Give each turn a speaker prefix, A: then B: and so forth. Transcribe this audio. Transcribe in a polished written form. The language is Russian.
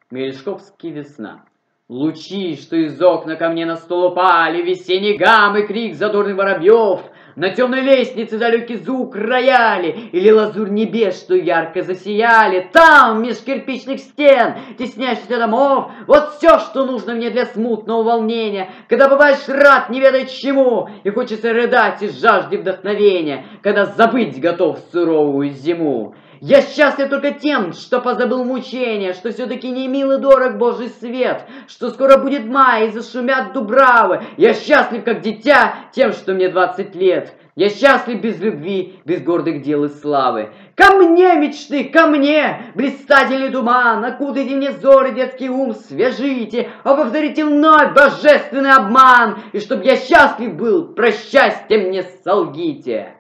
A: Мережковский «Весна». Лучи, что из окна ко мне на стол упали, весенний гам и крик задорных воробьев, на темной лестнице далекий звук рояли или лазурь небес, что ярко засияли. Там, меж кирпичных стен, теснящихся домов, вот все, что нужно мне для смутного волнения, когда бываешь рад не ведать чему, и хочется рыдать из жажды вдохновения, когда забыть готов суровую зиму. Я счастлив только тем, что позабыл мучения, что все-таки не мил и дорог Божий свет, что скоро будет май и зашумят дубравы. Я счастлив, как дитя, тем, что мне 20 лет. Я счастлив без любви, без гордых дел и славы. Ко мне, мечты, ко мне, блистательный туман, окутайте мне взоры, детский ум, свяжите, а повторите вновь божественный обман. И чтоб я счастлив был, про счастье мне солгите.